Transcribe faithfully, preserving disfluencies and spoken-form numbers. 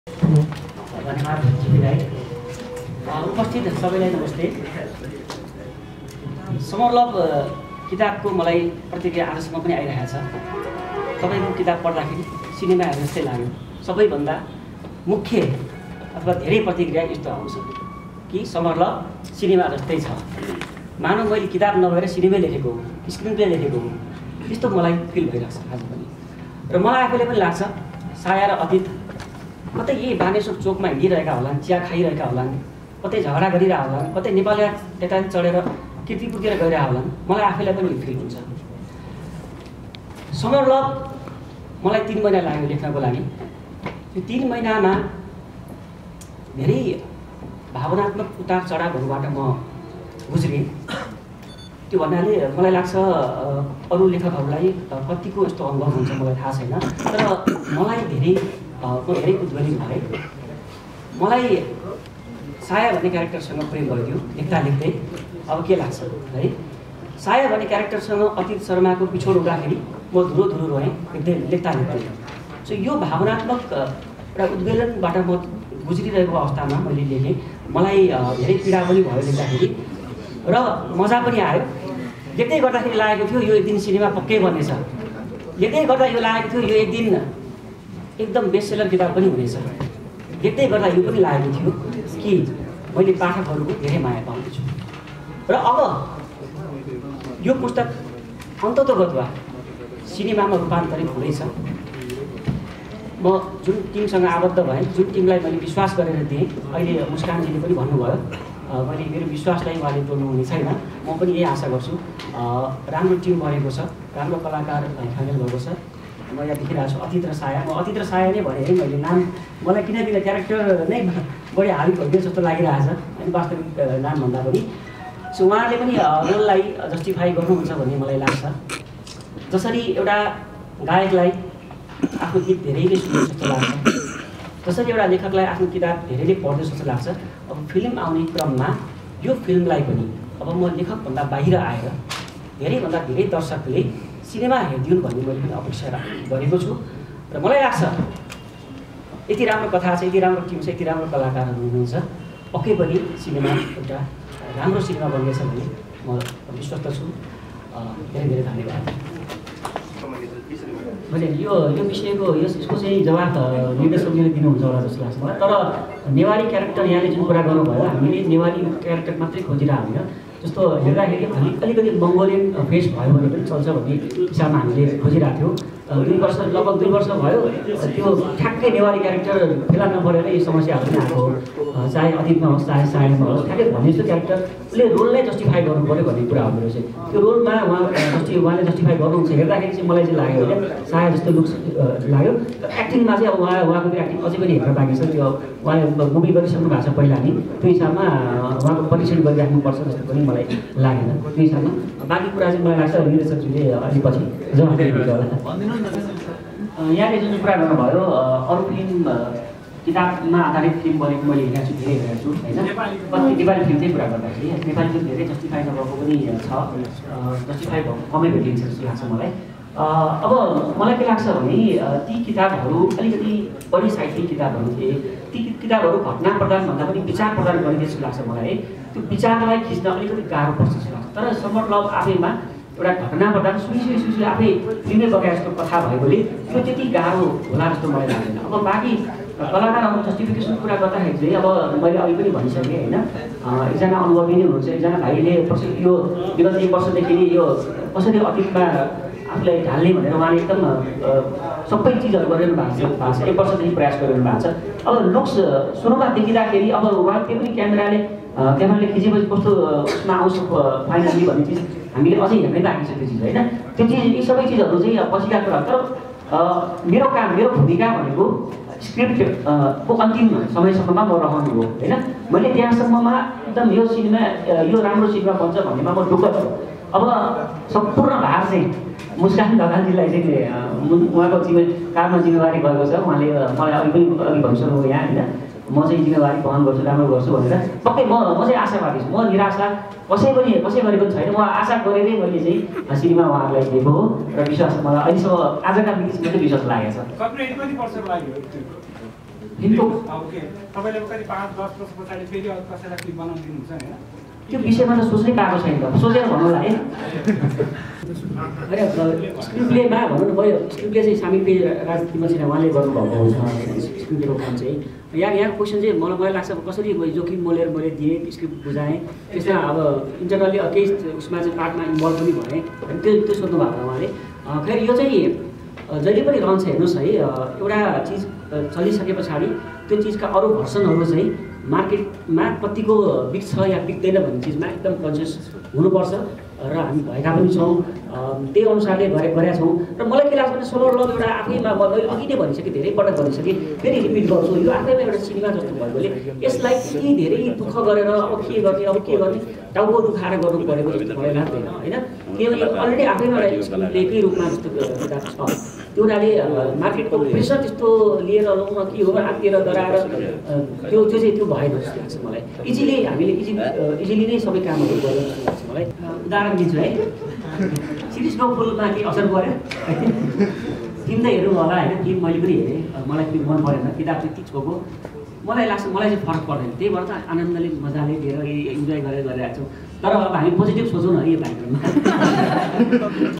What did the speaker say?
धन्यवाद जीवीलाई। उपस्थित सबैलाई नमस्ते। समर लभ किताबको मलाई प्रतिक्रिया आजसम्म पनि आइरहेको छ। तपाईँको किताब पढ्दाखेरि सिनेमा हेर्ने जस्तै लाग्यो। सबैभन्दा मुख्य अथवा धेरै प्रतिक्रिया यस्तो आउँछ कि समर लभ सिनेमा जस्तै छ, मानव मैले किताब नभएर सिनेमै लेखेको हो, स्क्रिन प्ले लेखेको हो, त्यस्तो मलाई फिल भइरहेको छ आज पनि। र मलाई आफैले पनि लाग्छ साया र अतीत कतै यही बानेश्वर चोकमा हिँडिरहेका होलान्, चिया खाइरहेका होलान्, कतै झगडा गरिरहेका होलान्, कतै नेपाली त्यता चढेर किर्तिपुरतिर गइरहेका होलान्। मलाई आफैलाई पनि फिल हुन्छ। समर लभ मलाई तिन महिना लाग्यो लेख्नको लागि। त्यो तिन महिनामा धेरै भावनात्मक उतार चढावहरूबाट म गुज्रेँ। त्यो भन्नाले मलाई लाग्छ अरू लेखकहरूलाई कतिको यस्तो अनुभव हुन्छ मलाई थाहा छैन, तर मलाई धेरै म धेरै उद्वेलित भएँ। मलाई साया भन्ने क्यारेक्टरसँग प्रेम गरिदियो लेख्दा लेख्दै। अब के लाग्छ है, साया भन्ने क्यारेक्टरसँग अतीत शर्माको पिछोड हुँदाखेरि म धुरो धुरो रोएँ लेख्दै लेख्दा लेख्दै। सो यो भावनात्मक एउटा उद्वेलनबाट म गुज्रिरहेको अवस्थामा मैले लेखेँ। मलाई धेरै पीडा पनि भयो लेख्दाखेरि र मजा पनि आयो। लेख्दै गर्दाखेरि लागेको थियो यो एक दिन सिनेमा पक्कै बन्नेछ। लेख्दै गर्दा यो लागेको थियो यो एक दिन एकदम बेस्ट सेलर किताब पनि हुनेछ। लेख्दै गर्दा यो पनि लागेको थियो कि मैले पाठकहरूको धेरै माया पाउँदैछु। र अब यो पुस्तक अन्ततोगतवा सिनेमामा रूपान्तरित हुँदैछ। म जुन टिमसँग आबद्ध भएँ, जुन टिमलाई मैले विश्वास गरेर दिएँ, अहिले मुस्कानजीले पनि भन्नुभयो मैले मेरो विश्वासलाई उहाँले तोड्नु हुने छैन। म पनि यही आशा गर्छु। राम्रो टिम बनेको छ, राम्रो कलाकार फाइनल भएको छ। म यहाँ देखिरहेको छु अतीत र साया। म अतीत र साया नै भने है मैले नाम, मलाई किन किन क्यारेक्टर नै बढी हाबी भइदियो जस्तो लागिरहेछ अनि वास्तविक नाम भन्दा पनि। सो उहाँले पनि रोललाई जस्टिफाई गर्नुहुन्छ भन्ने मलाई लाग्छ। जसरी एउटा गायकलाई आफ्नो गीत धेरैले सुन्नु जस्तो लाग्छ, जसरी एउटा लेखकलाई आफ्नो किताब धेरैले पढ्दै जस्तो लाग्छ, अब फिल्म आउने क्रममा यो फिल्मलाई पनि अब म लेखकभन्दा बाहिर आएर धेरैभन्दा धेरै दर्शकले सिनेमा हेरिदिउन् भन्ने मैले पनि अपेक्षा गरेको छु। र मलाई लाग्छ यति राम्रो कथा छ, यति राम्रो टिम छ, यति राम्रो कलाकारहरू हुनुहुन्छ, पक्कै पनि सिनेमा एउटा राम्रो सिनेमा बन्नेछ भन्ने म विश्वस्त छु। धेरै धेरै धन्यवाद। मैले यो यो विषयको यसको चाहिँ जवाब निर्देशकले दिनुहुन्छ होला जस्तो लाग्छ मलाई। तर नेवारी क्यारेक्टर यहाँले जुन कुरा गर्नुभयो, हामीले नेवारी क्यारेक्टर मात्रै खोजिरहेको होइन। जस्तो हेर्दाखेरि अलिक अलिकति मङ्गोलियन फेस भयो भने पनि चल्छ भन्ने हिसाबमा हामीले खोजिरहेको थियौँ। दुई वर्ष लगभग दुई वर्ष भयो त्यो ठ्याक्कै नेवारी क्यारेक्टर फेला नपरेर यो समस्याहरू पनि आएको हो। चाहे अतीतमा होस् चाहे सायामा होस्, ठ्याक्कै भन्ने जस्तो क्यारेक्टरले रोललाई जस्टिफाई गर्नु पऱ्यो भन्ने कुरा हो मेरो चाहिँ। त्यो रोलमा उहाँ जस्टि उहाँले जस्टिफाई गर्नुहुन्छ हेर्दाखेरि चाहिँ मलाई चाहिँ लाग्यो होइन साया जस्तो लुक्स लाग्यो। एक्टिङमा चाहिँ अब उहाँ उहाँको त्यो एक्टिङ अझै पनि हेर्न बाँकी छ। त्यो उहाँले मुभी गरिसक्नु भएको छ पहिला नि, त्यो हिसाबमा उहाँको परीक्षण गरिराख्नुपर्छ जस्तो पनि मलाई लागेन। त्यो हिसाबमा बाँकी कुरा चाहिँ मलाई लाग्छ निर्देशकले अलि पछि जवाफ दिनुहुन्छ होला। यहाँले जुन कुरा गर्नुभयो अरू फिल्म किताबमा आधारित फिल्म बनेको मैले हेरेको छु, धेरै हेरेको छु होइन। कति नेपाली फिल्मकै कुरा गर्दाखेरि नेपाली फिल्म धेरै जस्टिफाई नभएको पनि छ, जस्टिफाई भएको कमै भेटिन्छ जस्तो लाग्छ मलाई। अब मलाई के लाग्छ भने ती किताबहरू अलिकति बढी साहित्यिक किताबहरू थिए। ती किताबहरू घटना प्रदान भन्दा पनि विचार प्रदान गरिदिए जस्तो लाग्छ मलाई है। त्यो विचारलाई खिच्न अलिकति गाह्रो पर्छ जस्तो लाग्छ। तर समर लभ आफैमा एउटा घटना प्रदान सुई सुई सुई आफै लिने बगैँ जस्तो कथा भएकोले त्यो त्यति गाह्रो होला जस्तो मलाई लाग्दैन। अब बाँकी कलाकारहरू जस्टिफिकेसनको कुरा गर्दाखेरि चाहिँ अब मैले अघि पनि भनिसकेँ होइन, एकजना अनुभवी नै हुनुहुन्छ, एकजना भाइले यो विगत एक वर्षदेखि यो कसरी अतीतमा आफूलाई ढाल्ने भनेर उहाँले एकदम सबै चिजहरू गरिरहनु भएको छ। एक वर्षदेखि प्रयास गरिरहनु भएको छ। अब लुक्स सुरुमा देखिँदाखेरि अब उहाँ त्यो पनि क्यामेराले क्यामेराले खिचेपछि कस्तो उसमा आउँछ फाइनली भन्ने चिज हामीले अझै हेर्नै बाँकी छ त्यो चिज होइन। त्यो चिज यी सबै चिजहरू चाहिँ पछिका कुरा। तर मेरो काम मेरो भूमिका भनेको स्क्रिप्ट को अन्तिम समयसम्ममा म रहनु हो होइन। मैले त्यहाँसम्ममा एकदम यो सिनेमा यो राम्रो सिनेमा बन्छ भन्नेमा म ढुक्क छु। अब सम्पूर्ण भार चाहिँ मुस्कान ढकालजीलाई चाहिँ उहाँको जिम्मे काममा जिम्मेवारी भएको छ। उहाँले मलाई अघि पनि अघि भनिसक्नुभयो यहाँ होइन, म चाहिँ जिम्मेवारी वहन गर्छु, राम्रो गर्छु भनेर। पक्कै म म चाहिँ आशावादी छु। म निराशा कसै पनि कसै गरेको छैन। म आशा गरेरै मैले चाहिँ सिनेमा उहाँहरूलाई दिएको हो र विश्वास मलाई अहिलेसम्म आजका बिचमा चाहिँ विश्वास लागेको छ। हिन्को ओके तपाईँले कति पाँच दस वर्ष पछाडि फेरि अरू कसैलाई क्लिप बनाउनु दिनुहुन्छ होइन त्यो विषयमा त सोच्नै पाएको छैन सोचेर भन्नु होला है होइन स्क्रिप्टलेमा भनौँ न भयो स्क्रिप्टले चाहिँ सामिप्य राजनीतिमा चाहिँ उहाँले गर्नुभएको हुन्छ स्क्रिप्टको काम चाहिँ यहाँ यहाँ क्वेसन चाहिँ मलाई मलाई लाग्छ कसरी जोखिम मोलेर मैले दिएँ स्क्रिप्ट बुझाएँ त्यसमा अब इन्टरनल्ली केही उसमा चाहिँ पार्टमा इन्भल्भ पनि भएँ त्यो त्यो सोध्नु भएको उहाँले खैर यो चाहिँ जहिले पनि रहन्छ हेर्नुहोस् है एउटा चिज चलिसके पछाडि त्यो चिजका अरू भर्सनहरू चाहिँ मार्केटमा कतिको बिक्छ या बिक्दैन भन्ने चिजमा एकदम कन्सियस हुनुपर्छ र हामी भएका पनि छौँ त्यही अनुसारले गरे गरेका छौँ र मलाई के लाग्छ भने सोलो लभ एउटा आफैमा मैले अघि नै भनिसकेँ धेरै पटक भनिसकेँ फेरि रिपिट गर्छु यो आफैमा एउटा सिनेमा जस्तो भएकोले यसलाई यति धेरै दुःख गरेर अब के गर्ने अब के गर्ने टाउको दुखाएर गर्नु परेको जस्तो मलाई लाग्दैन होइन किनभने अलरेडी आफैमा एउटा लेखै रूपमा जस्तो किताब छ त्यो हुनाले मार्केटको प्रेसर त्यस्तो लिएर लाउन के हो आत्तिएर डराएर त्यो त्यो चाहिँ त्यो भएन जस्तो लाग्छ मलाई इजिली हामीले इजि इजिली नै सबै कामहरू गरेर जस्तो लाग्छ मलाई उदाहरण दिन्छु है सिरिजको फुलमा केही असर पऱ्यो फिल्म त हेर्नु होला होइन फिल्म मैले पनि हेरेँ मलाई फिल्म मन परेन किताब चाहिँ ती छोको मलाई लाग्छ मलाई चाहिँ फरक पर्दैन त्यही भएर त आनन्दले मजाले लिएर इन्जोय गरेर गरिरहेको छौँ तर अब हामी पोजिटिभ सोचौँ न यो कार्यक्रममा